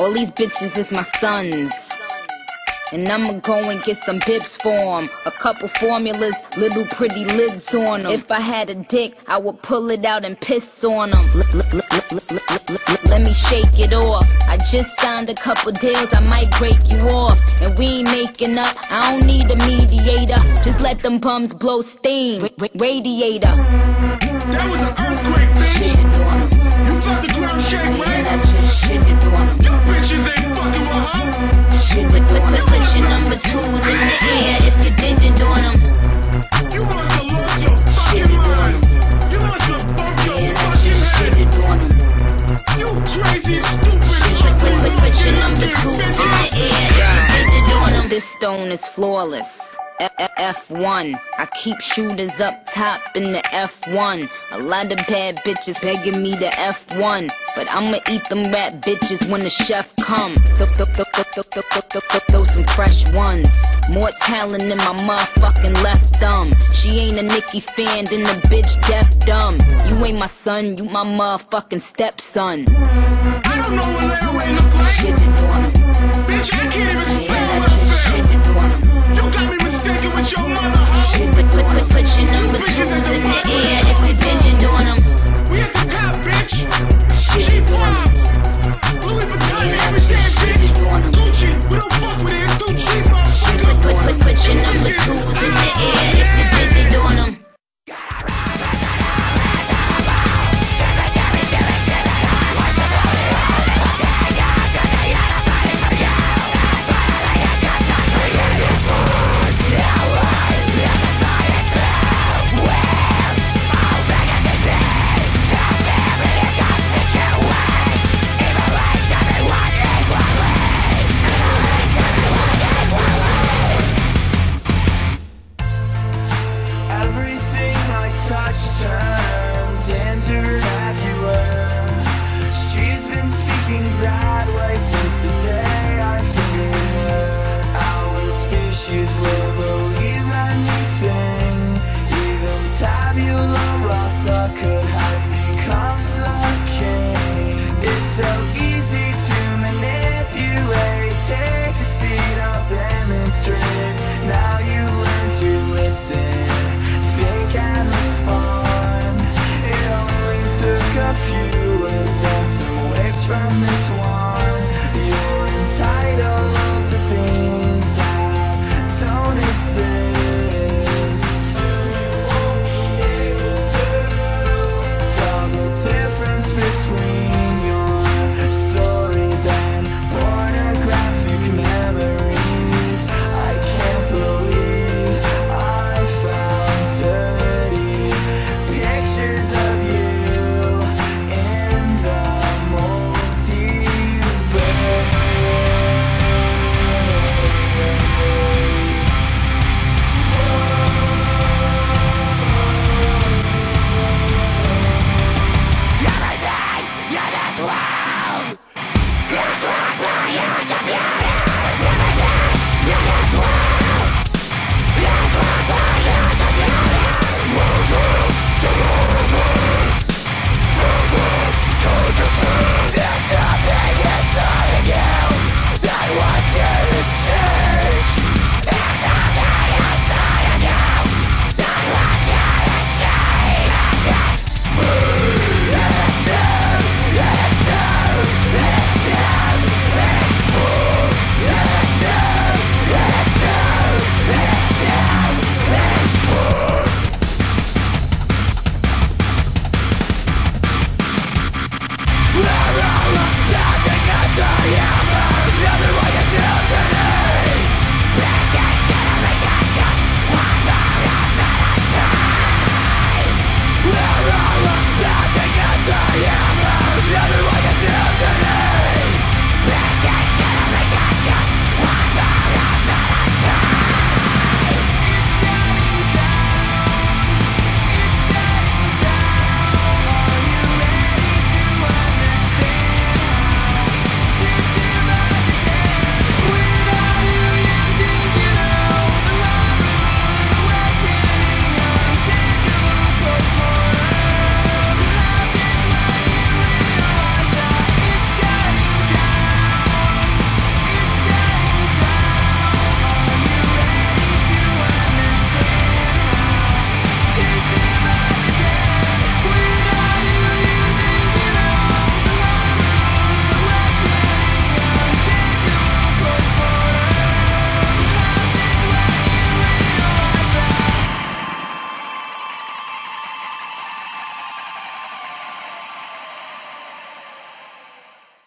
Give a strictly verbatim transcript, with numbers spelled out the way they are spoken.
All these bitches is my sons, and I'ma go and get some bibs for 'em. A couple formulas, little pretty lids on them. If I had a dick, I would pull it out and piss on them. Let me shake it off. I just signed a couple deals, I might break you off. And we ain't making up, I don't need a mediator. Just let them bums blow steam, radiator. That was an earthquake, bitch. You felt the ground shake, right? I just shitted on them. You bitches ain't fucking with her. Put, put, put, put your number twos in the air if you did it on them. You must have lost your fucking mind. You must have bumped your Yeah, I fucking just head. shitted on them. You crazy, stupid, Put, put, put, put your number bitch. twos in the air if you did it on them. This stone is flawless. F one. I keep shooters up top in the F one. A lot of bad bitches begging me to F one, but I'ma eat them rat bitches when the chef come. Th th th th th th th th th Throw some fresh ones. More talent in my motherfucking left thumb. She ain't a Nicki fan, then the bitch deaf dumb. You ain't my son, you my motherfucking stepson. I don't know what that way look like. Shitted on him. Bitch, I can't even spell Yeah, I what I just feel. shitted on him. You got me mistaken with your mother, hoe. Put, put, put, put your number twos in the air if you did it on them. We at the top, bitch. Cheap pop. Louis Vuitton, everything, bitch. Gucci, we don't fuck with it. It's too cheap, motherfucker. Put, put, put your number twos in the air if you did it on them. Everything I touch turns into vernacular. She's been speaking that way since the day I figured her. Our species will believe anything. Even tabula rasa could have become the king. It's so easy to manipulate. Take a seat, I'll demonstrate. Now you learn to listen, think and respond. It only took a few words and some waves from this wand.